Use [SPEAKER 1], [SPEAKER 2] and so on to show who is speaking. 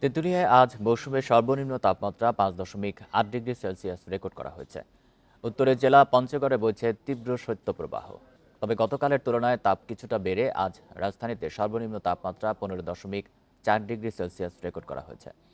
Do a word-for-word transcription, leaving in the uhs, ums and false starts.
[SPEAKER 1] তেঁতুলিয়ায় আজ মৌসুমের সর্বনিম্ন তাপমাত্রা পাঁচ দশমিক আট ডিগ্রি সেলসিয়াস রেকর্ড করা হয়েছে। উত্তরের জেলা পঞ্চগড়ে বইছে তীব্র শৈত্যপ্রবাহ। তবে গতকালের তুলনায় তাপ কিছুটা বেড়ে আজ রাজধানীতে সর্বনিম্ন তাপমাত্রা পনেরো দশমিক চার ডিগ্রি সেলসিয়াস রেকর্ড করা হয়েছে।